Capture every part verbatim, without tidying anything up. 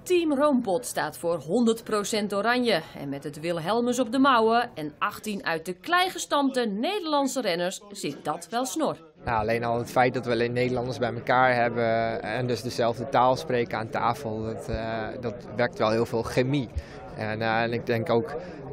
Team Roompot staat voor honderd procent oranje. En met het Wilhelmus op de mouwen en achttien uit de klei gestampte Nederlandse renners zit dat wel snor. Nou, alleen al het feit dat we alleen Nederlanders bij elkaar hebben en dus dezelfde taal spreken aan tafel, dat, uh, dat werkt wel heel veel chemie. En, uh, en ik denk ook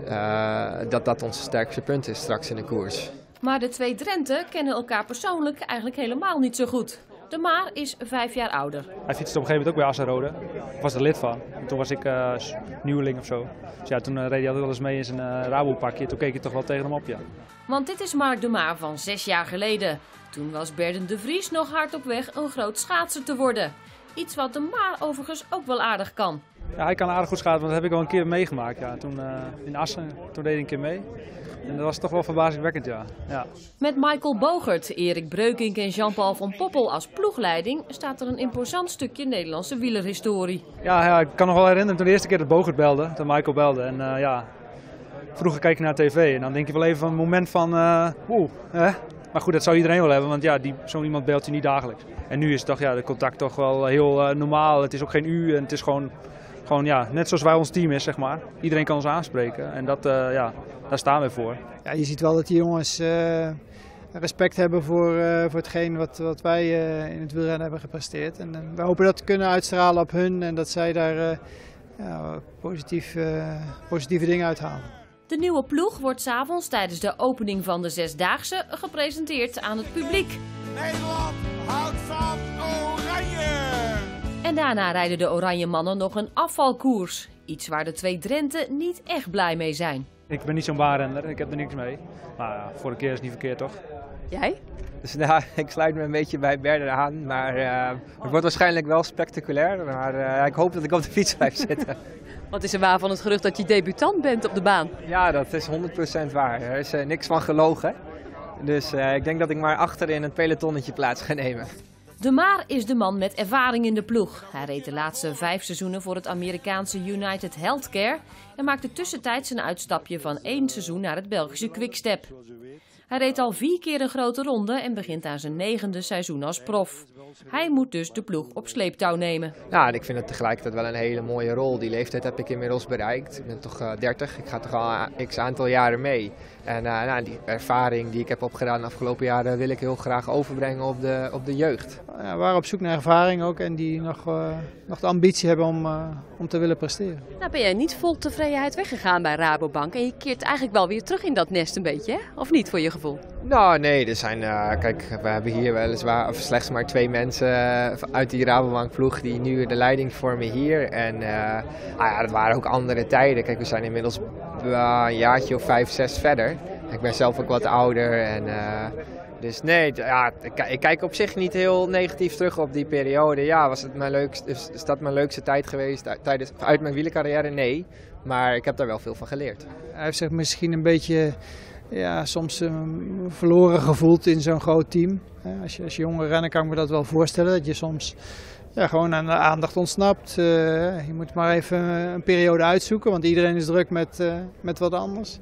uh, dat dat ons sterkste punt is straks in de koers. Maar de twee Drenten kennen elkaar persoonlijk eigenlijk helemaal niet zo goed. De Maar is vijf jaar ouder. Hij fietste op een gegeven moment ook bij Asserode. Ik was er lid van. En toen was ik uh, nieuweling of zo. Dus ja, toen uh, reed hij altijd wel eens mee in zijn uh, Rabo-pakje. Toen keek je toch wel tegen hem op, ja. Want dit is Mark de Maar van zes jaar geleden. Toen was Berden de Vries nog hard op weg een groot schaatser te worden. Iets wat de Maar overigens ook wel aardig kan. Ja, hij kan aardig goed schaatsen, want dat heb ik al een keer meegemaakt. Ja. Toen uh, in Assen, toen deed hij een keer mee. En dat was toch wel verbazingwekkend, ja. ja. Met Michael Bogert, Erik Breukink en Jean-Paul van Poppel als ploegleiding staat er een imposant stukje Nederlandse wielerhistorie. Ja, ja, ik kan nog wel herinneren toen de eerste keer dat Bogert belde, dat Michael belde. En uh, ja, vroeger kijk je naar tv en dan denk je wel even van een moment van, uh, oeh, hè? Maar goed, dat zou iedereen wel hebben, want ja, zo'n iemand belt je niet dagelijks. En nu is toch, ja, de contact toch wel heel uh, normaal. Het is ook geen u en het is gewoon, gewoon ja, net zoals wij ons team is, zeg maar. Iedereen kan ons aanspreken en dat, uh, ja, daar staan we voor. Ja, je ziet wel dat die jongens uh, respect hebben voor, uh, voor hetgeen wat, wat wij uh, in het wielrennen hebben gepresteerd. En uh, we hopen dat te kunnen uitstralen op hun en dat zij daar uh, ja, positief, uh, positieve dingen uithalen. De nieuwe ploeg wordt 's avonds tijdens de opening van de Zesdaagse gepresenteerd aan het publiek. Nederland houdt van oranje! En daarna rijden de oranje mannen nog een afvalkoers. Iets waar de twee Drenten niet echt blij mee zijn. Ik ben niet zo'n baanrenner, ik heb er niks mee. Maar ja, vorige keer is het niet verkeerd, toch? Jij? Dus nou, ik sluit me een beetje bij Berden aan, maar uh, het wordt waarschijnlijk wel spectaculair. Maar uh, ik hoop dat ik op de fiets blijf zitten. Wat is er waar van het gerucht dat je debutant bent op de baan? Ja, dat is honderd procent waar. Er is uh, niks van gelogen. Dus uh, ik denk dat ik maar achter in het pelotonnetje plaats ga nemen. De Maar is de man met ervaring in de ploeg. Hij reed de laatste vijf seizoenen voor het Amerikaanse United Healthcare en maakte tussentijds een uitstapje van één seizoen naar het Belgische Quickstep. Hij reed al vier keer een grote ronde en begint aan zijn negende seizoen als prof. Hij moet dus de ploeg op sleeptouw nemen. Ja, en ik vind het tegelijkertijd wel een hele mooie rol. Die leeftijd heb ik inmiddels bereikt. Ik ben toch uh, dertig, ik ga toch al een x aantal jaren mee. En uh, nou, die ervaring die ik heb opgedaan de afgelopen jaren wil ik heel graag overbrengen op de, op de jeugd. Ja, we waren op zoek naar ervaring ook en die nog, uh, nog de ambitie hebben om, uh, om te willen presteren. Nou ben jij niet vol tevredenheid weggegaan bij Rabobank en je keert eigenlijk wel weer terug in dat nest een beetje, hè? Of niet voor je gevoel? Nou nee, er zijn, uh, kijk, we hebben hier weliswaar of slechts maar twee mensen uh, uit die Rabobank ploeg die nu de leiding vormen hier. En uh, ah ja, dat waren ook andere tijden. Kijk, we zijn inmiddels uh, een jaartje of vijf, zes verder. Ik ben zelf ook wat ouder en uh, dus nee, ja, ik, ik kijk op zich niet heel negatief terug op die periode. Ja, was het mijn leukste, is dat mijn leukste tijd geweest tijdens, uit mijn wielercarrière? Nee, maar ik heb daar wel veel van geleerd. Hij heeft zich misschien een beetje ja, soms uh, verloren gevoeld in zo'n groot team. Als je, als je jonge renner kan ik me dat wel voorstellen, dat je soms ja, gewoon aan de aandacht ontsnapt. Uh, je moet maar even een periode uitzoeken, want iedereen is druk met, uh, met wat anders.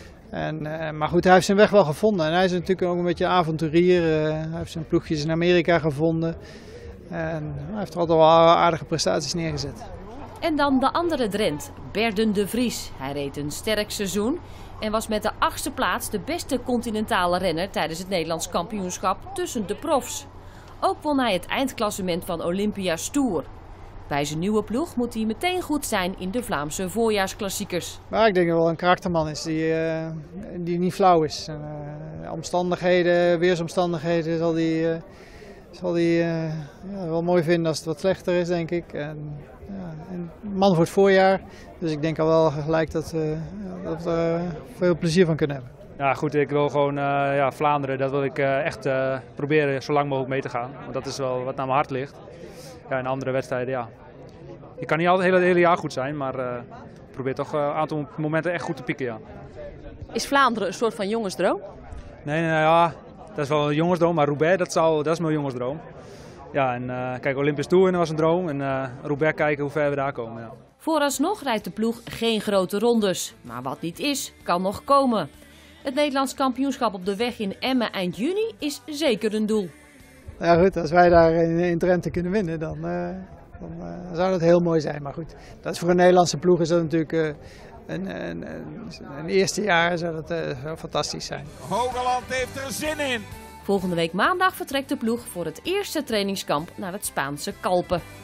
En, uh, maar goed, hij heeft zijn weg wel gevonden en hij is natuurlijk ook een beetje avonturier. Uh, hij heeft zijn ploegjes in Amerika gevonden en hij heeft er altijd wel aardige prestaties neergezet. En dan de andere Drent, Berden de Vries. Hij reed een sterk seizoen en was met de achtste plaats de beste continentale renner tijdens het Nederlands kampioenschap tussen de profs. Ook won hij het eindklassement van Olympia's Tour. Bij zijn nieuwe ploeg moet hij meteen goed zijn in de Vlaamse voorjaarsklassiekers. Maar ik denk dat hij wel een karakterman is die, uh, die niet flauw is. Uh, omstandigheden, weersomstandigheden zal hij uh, zal hij uh, ja, wel mooi vinden als het wat slechter is, denk ik. En, ja, een man voor het voorjaar, dus ik denk al wel gelijk dat, uh, dat we er uh, veel plezier van kunnen hebben. Ja goed, ik wil gewoon uh, ja, Vlaanderen, dat wil ik uh, echt uh, proberen zo lang mogelijk mee te gaan. Want dat is wel wat naar mijn hart ligt. Ja, in andere wedstrijden, ja. Je kan niet altijd het hele, hele jaar goed zijn, maar uh, probeer toch een uh, aantal momenten echt goed te pieken, ja. Is Vlaanderen een soort van jongensdroom? Nee, nee, ja, dat is wel een jongensdroom, maar Roubaix, dat, zal, dat is mijn jongensdroom. Ja, en uh, kijk, Olympisch Tour was een droom en uh, Roubaix kijken hoe ver we daar komen, ja. Vooralsnog rijdt de ploeg geen grote rondes, maar wat niet is, kan nog komen. Het Nederlands kampioenschap op de weg in Emmen eind juni is zeker een doel. Ja goed, als wij daar in, in Drenthe kunnen winnen, dan, uh, Dan uh, zou dat heel mooi zijn. Maar goed, dat is voor een Nederlandse ploeg is dat natuurlijk uh, een, een, een, een eerste jaar zou dat uh, zou fantastisch zijn. Hogeland heeft er zin in. Volgende week maandag vertrekt de ploeg voor het eerste trainingskamp naar het Spaanse Calpe.